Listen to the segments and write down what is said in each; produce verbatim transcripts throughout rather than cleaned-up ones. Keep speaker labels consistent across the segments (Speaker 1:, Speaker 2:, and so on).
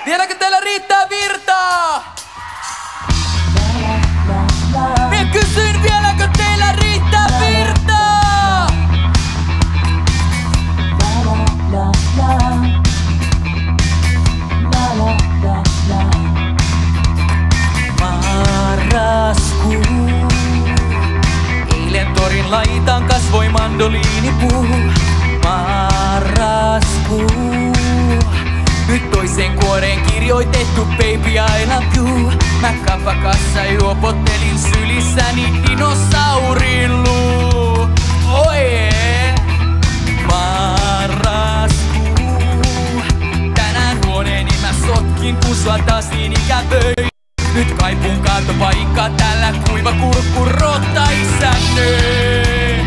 Speaker 1: Vieläkö teillä riittää virtaa? Minä kysyin, vieläkö teillä riittää virtaa? Marraskuu. Eilen torin laitaan kasvoi mandoliinipuu. Marraskuu. Nyt toiseen kuoreen kirjoitettu baby I love you. Mä kapakassa juopottelin sylissäni dinosaurin luu. Oh yeah. Marraskuu. Tänään huoneeni mä sotkin kun sua taas niin ikävöin. Nyt kaipuun kaatopaikkaa tällä kuiva kurkku rotta isännöi.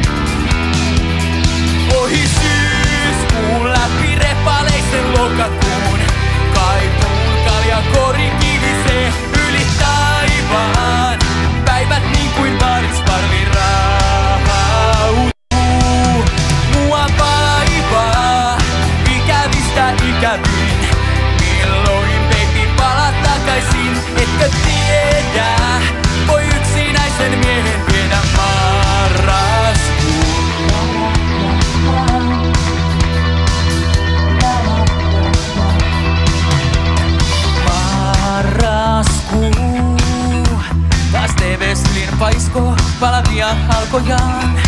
Speaker 1: Ohi syyskuun läpi repaleisen lokakuun. Kaipuun kaljakori kivisee yli taivaan. Päivät niin kuin varisparvi rautuu. Mua vaivaa ikävistä ikävin. Milloin baby palaa takaisin? Etkö tiedä? Voi yksinäisen miehen viedä marraskuun. Marraskuu. Taas T V-sylin paiskoo palavia halkojaan.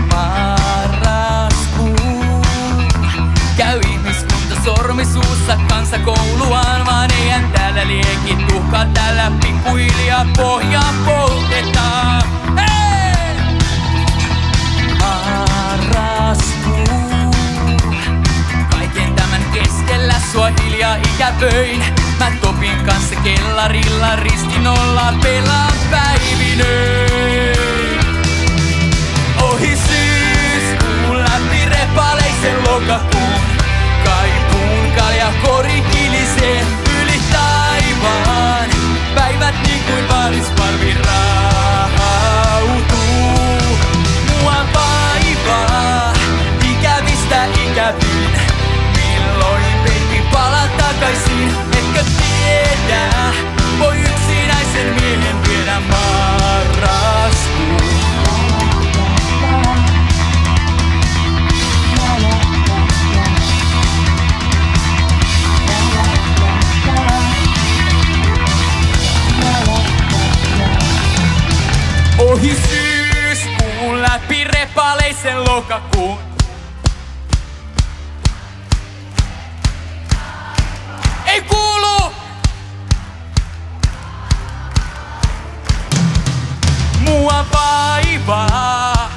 Speaker 1: Marraskuu. Käy ihmiskunta sormisuussa kansakouluaan, vaan eihän täällä lieki tuhkaa, täällä pikkuhiljaa pohjaa poltetaan. Hei! Marraskuu. Kaiken tämän keskellä sua hiljaa ikävöin. Mä Topin kanssa kellarilla ristinolla pelaan päivinöin. Ohi syyskuun läpi repaleisen lokakuun. Kaipuun kaljakori kilisee yli taivaan. Päivät niin kuin varisparvi rautuu. Mua vaivaa ikävistä ikävin. Milloin baby palaa takaisin? Etkö tiedä? Voi yksinäisen miehen viedä marraskuun. Ohi syyskuun läpi repaleisen lokakuun. Ei kuulu! Mua vaivaa.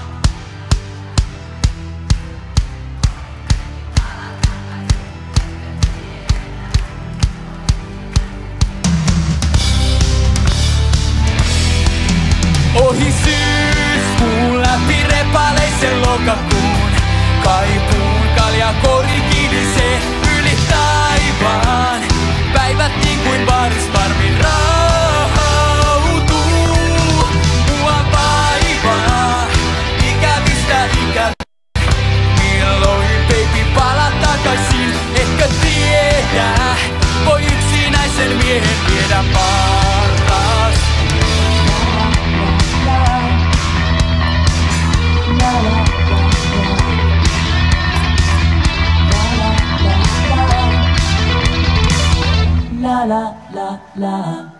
Speaker 1: Ohi syyskuun läpi repaleisen lokakuun. Kaipuun kaljakori kilisee yli taivaan. Päivät niin kuin varisparvi rautuu. Mua vaivaa ikävistä ikävistä. Milloin baby palaa takaisin? Etkö tiedä? Voi yksinäisen miehen viedä marraskuun. La la la la.